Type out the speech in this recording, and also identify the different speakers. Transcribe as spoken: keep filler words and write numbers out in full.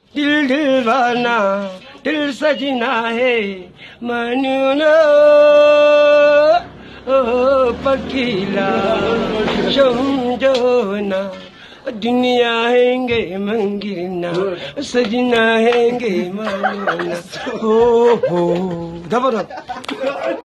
Speaker 1: दिल दिलवाना दिल सजना है मानो ना ओ पकीला समझो ना दुनिया हैंगे मंगिना सजना हैंगे मानो ना हो हो